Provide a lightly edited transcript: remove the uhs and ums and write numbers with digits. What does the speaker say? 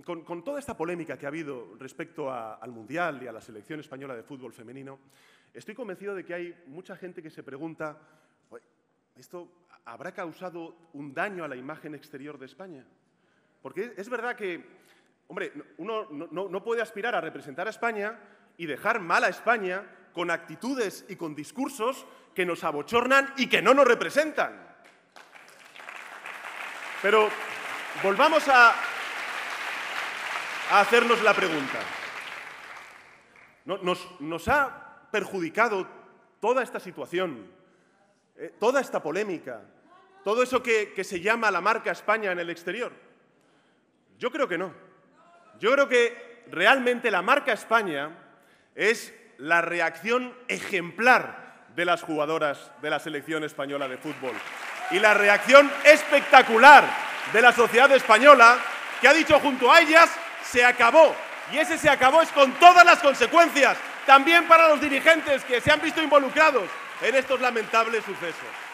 con toda esta polémica que ha habido respecto al Mundial y a la selección española de fútbol femenino, estoy convencido de que hay mucha gente que se pregunta, ¿esto habrá causado un daño a la imagen exterior de España? Porque es verdad que, hombre, uno no puede aspirar a representar a España y dejar mal a España con actitudes y con discursos que nos abochornan y que no nos representan. Pero volvamos a hacernos la pregunta. ¿Nos ha perjudicado toda esta situación, toda esta polémica, todo eso que se llama la marca España en el exterior? Yo creo que no. Yo creo que realmente la marca España es la reacción ejemplar de las jugadoras de la selección española de fútbol y la reacción espectacular de la sociedad española, que ha dicho junto a ellas, se acabó. Y ese se acabó es con todas las consecuencias, también para los dirigentes que se han visto involucrados en estos lamentables sucesos.